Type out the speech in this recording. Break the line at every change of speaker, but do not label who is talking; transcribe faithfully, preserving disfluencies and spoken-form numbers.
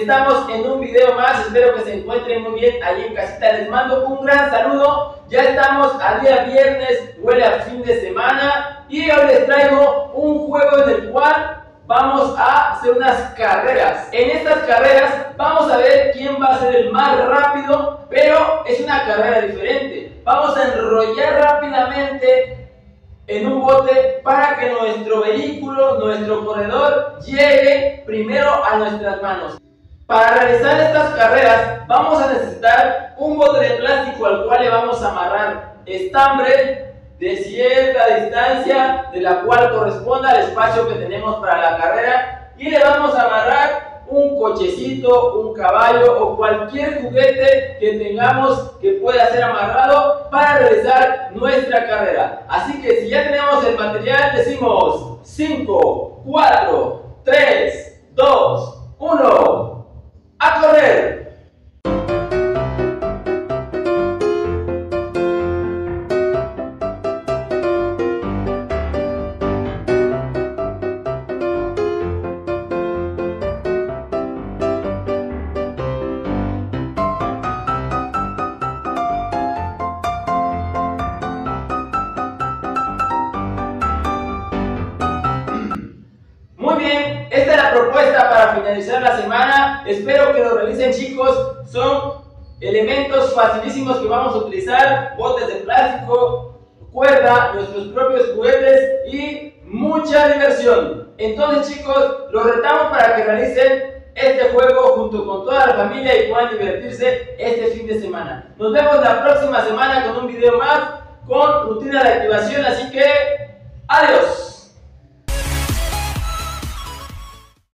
estamos en un video más. Espero que se encuentren muy bien allí en casita. Les mando un gran saludo. Ya estamos a día viernes, huele a fin de semana. Y hoy les traigo un juego en el cual vamos a hacer unas carreras. En estas carreras vamos a ver quién va a ser el más rápido, pero es una carrera diferente. Vamos a enrollar rápidamente en un bote para que nuestro vehículo, nuestro corredor, llegue primero a nuestras manos. Para realizar estas carreras vamos a necesitar un bote de plástico al cual le vamos a amarrar estambre de cierta distancia, de la cual corresponda al espacio que tenemos para la carrera, y le vamos a amarrar un cochecito, un caballo o cualquier juguete que tengamos que pueda ser amarrado para realizar nuestra carrera. Así que si ya tenemos el material, decimos cinco, cuatro, tres, dos, uno, ¡a correr! Muy bien, esta es la propuesta para finalizar la semana. Espero que lo realicen, chicos. Son elementos facilísimos que vamos a utilizar: botes de plástico, cuerda, nuestros propios juguetes y mucha diversión. Entonces, chicos, los retamos para que realicen este juego junto con toda la familia y puedan divertirse este fin de semana. Nos vemos la próxima semana con un video más con rutina de activación, así que adiós.